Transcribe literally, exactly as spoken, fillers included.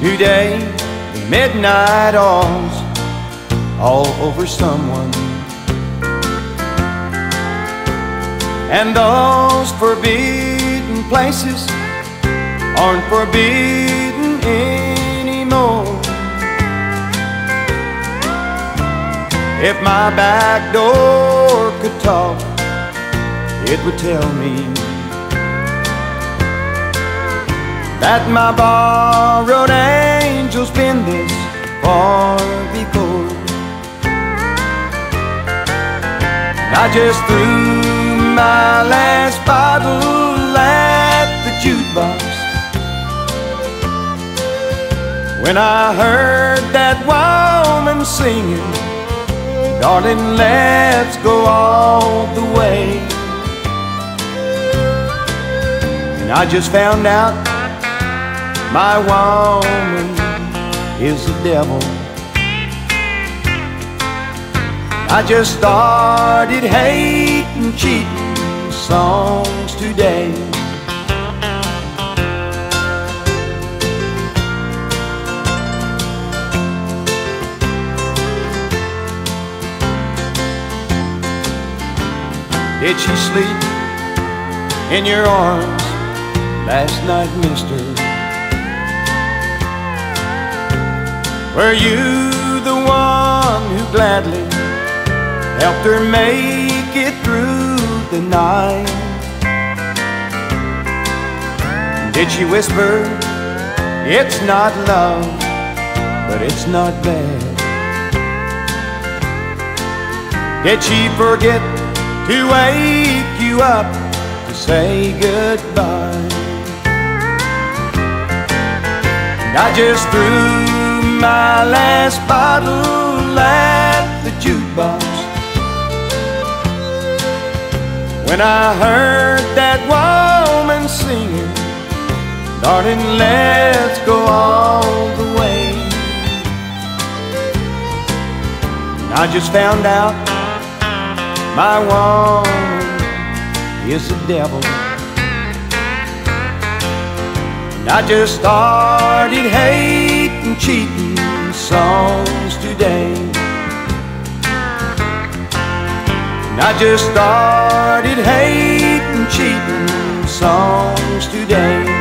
Today, the midnight oil's all over someone, and those forbidden places aren't forbidden anymore. If my back door could talk, it would tell me that my borrowed angel's been this far before. I just threw my last bottle at the jukebox when I heard that woman singing, "Darling, let's go all the way." And I just found out my woman is the devil. I just started hating cheating songs today. Did she sleep in your arms last night, mister? Were you the one who gladly helped her make it through the night? Did she whisper, "It's not love, but it's not bad"? Did she forget to wake you up to say goodbye? And I just threw my last bottle at the jukebox when I heard that woman singing, "Darling, let's go all the way." And I just found out my woman is the devil. And I just started hating cheating songs today. And I just started hating cheating songs today.